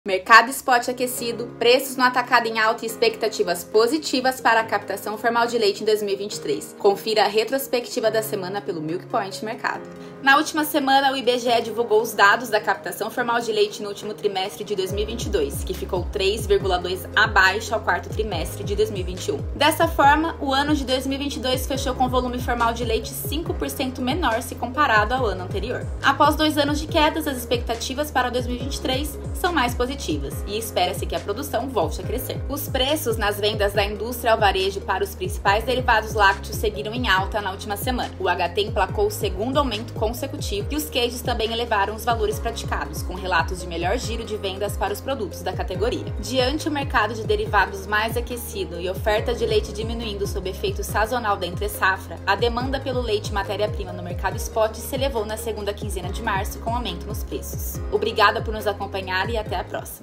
Mercado Spot aquecido, preços no atacado em alta e expectativas positivas para a captação formal de leite em 2023. Confira a retrospectiva da semana pelo Milk Point Mercado. Na última semana, o IBGE divulgou os dados da captação formal de leite no último trimestre de 2022, que ficou 3,2 abaixo ao quarto trimestre de 2021. Dessa forma, o ano de 2022 fechou com volume formal de leite 5% menor se comparado ao ano anterior. Após 2 anos de quedas, as expectativas para 2023 são mais positivas e espera-se que a produção volte a crescer. Os preços nas vendas da indústria ao varejo para os principais derivados lácteos seguiram em alta na última semana. O HT emplacou o segundo aumento consecutivo e os queijos também elevaram os valores praticados, com relatos de melhor giro de vendas para os produtos da categoria. Diante o mercado de derivados mais aquecido e oferta de leite diminuindo sob efeito sazonal da entre-safra, a demanda pelo leite matéria-prima no mercado spot se elevou na segunda quinzena de março com aumento nos preços. Obrigada por nos acompanhar e até a próxima.